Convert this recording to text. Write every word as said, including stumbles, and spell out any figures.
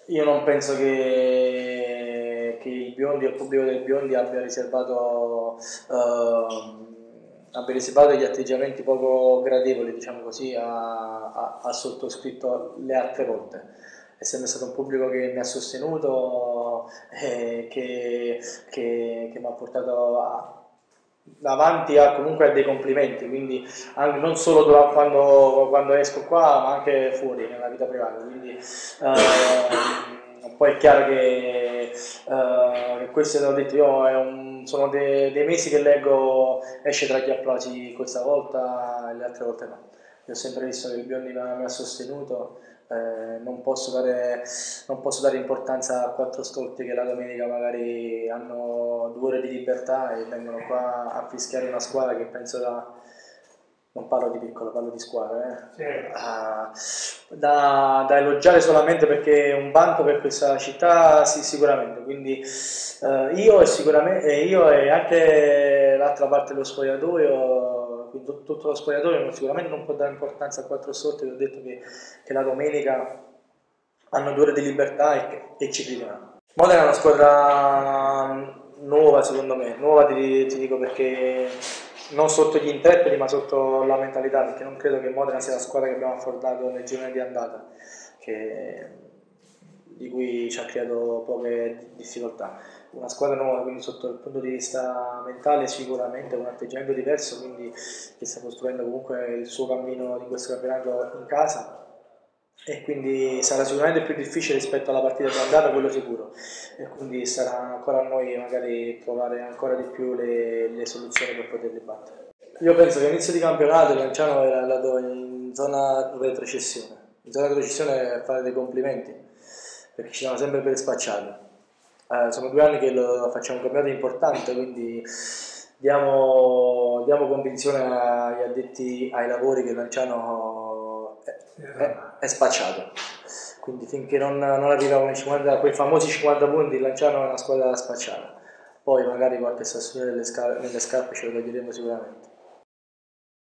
Io non penso che, che il Biondi o il pubblico del Biondi abbia riservato, ehm, abbia riservato degli atteggiamenti poco gradevoli, diciamo così, a, a- a sottoscritto le altre volte. È sempre stato un pubblico che mi ha sostenuto e che, che- che mi ha portato a- davanti a, comunque a dei complimenti, quindi anche- non solo dura- quando, quando esco qua, ma anche fuori, nella vita privata. Quindi, ehm, poi è chiaro che, eh, che questo l'ho detto io, è un- sono de- dei mesi che leggo esce tra gli applausi questa volta e le altre volte no. Io ho sempre visto che il Biondi mi ha, mi ha sostenuto, eh, non posso dare, non posso dare importanza a quattro stolti che la domenica magari hanno due ore di libertà e vengono qua a fischiare una squadra che penso da... Non parlo di piccolo, parlo di squadra, Sì. eh. Ah, da, da elogiare solamente perché è un vanto per questa città, sì, sicuramente. Quindi eh, io, e sicuramente, e io e anche l'altra parte dello spogliatoio, quindi tut- tutto lo spogliatoio non- sicuramente non può dare importanza a quattro sorti, che ho detto che, che la domenica hanno due ore di libertà e, che- e ci credono. Modena è una squadra nuova secondo me, nuova ti, ti dico perché non sotto gli interpreti ma sotto la mentalità, perché non credo che Modena sia la squadra che abbiamo affrontato nel girone di andata, che- di cui ci ha creato poche difficoltà. Una squadra nuova, quindi sotto il punto di vista mentale sicuramente un atteggiamento diverso, quindi che sta costruendo comunque il suo cammino in questo campionato in casa e quindi sarà sicuramente più difficile rispetto alla partita di andata, quello sicuro, e quindi sarà ancora a noi magari trovare ancora di più le, le soluzioni per poterli battere. Io penso che all'inizio di campionato il Lanciano era andato in zona retrocessione, in zona retrocessione a fare dei complimenti, perché ci siamo sempre per spacciati. Eh, sono due anni che lo facciamo un campionato importante, quindi diamo, diamo convinzione agli addetti ai lavori che il Lanciano è, è, è spacciato. Quindi finché non, non arriviamo ai cinquanta, a quei famosi cinquanta punti, il Lanciano è una squadra da spacciare. Poi magari qualche sassolino nelle, scar- nelle scarpe ce lo toglieremo sicuramente.